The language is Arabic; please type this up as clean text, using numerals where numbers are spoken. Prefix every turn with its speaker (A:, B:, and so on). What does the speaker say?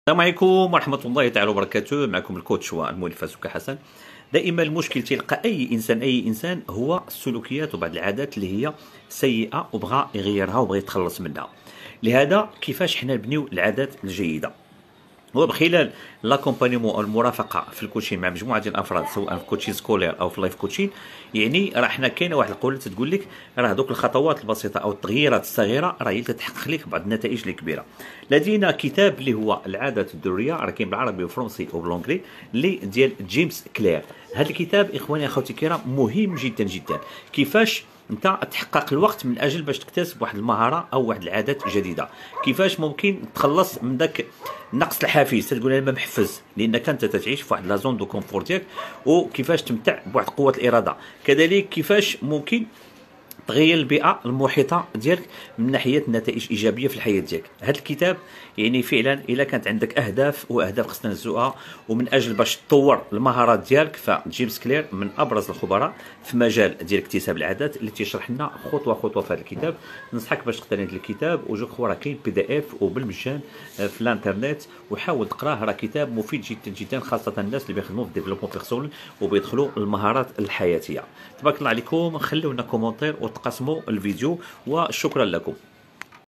A: السلام عليكم ورحمة الله تعالى وبركاته. معكم الكوتش والمؤلف سوكا حسن. دائما المشكل تلقى أي إنسان هو السلوكيات وبعض العادات اللي هي سيئة وبغى يغيرها وبغى يتخلص منها. لهذا كيفاش حنا نبنيو العادات الجيدة؟ هو بخلال لاكومبانيمون او المرافقه في الكوتشين مع مجموعه ديال الافراد، سواء في كوتشين سكولير او في لايف كوتشين. يعني راه حنا كاينه واحد القوله تقول لك راه دوك الخطوات البسيطه او التغييرات الصغيره راه هي تحقق لك بعض النتائج الكبيره. لدينا كتاب اللي هو العادات الذريه، راه كاين بالعربي والفرنسي وبالانجلي، اللي ديال جيمس كلير. هذا الكتاب اخواني اخواتي الكرام مهم جدا جدا. كيفاش انت تحقق الوقت من اجل باش تكتسب واحد المهاره او واحد العادات جديده. كيفاش ممكن تخلص من ذاك نقص الحافز، تقول انا ما محفز، لانك انت تعيش في واحد لا زون دو كونفور ديالك. وكيفاش تمتع بواحد قوه الاراده. كذلك كيفاش ممكن تغير البيئه المحيطه ديالك من ناحيه النتائج ايجابيه في الحياه ديالك. هذا الكتاب يعني فعلا الا كانت عندك اهداف خصنا نزوها ومن اجل باش تطور المهارات ديالك، فجيمس كلير من ابرز الخبراء في مجال ديال اكتساب العادات اللي تيشرح لنا خطوه خطوه في هذا الكتاب. ننصحك باش تقتني هذا الكتاب، وجو خو راه كاين PDF وبالمجان في الانترنت، وحاول تقراه. راه كتاب مفيد جدا جدا، خاصه الناس اللي بيخدموا في الديفلوبمون بيرسونيل وبيدخلوا المهارات الحياتيه. تبارك الله عليكم، خلونا كومونتير وتقسموا الفيديو، وشكرا لكم.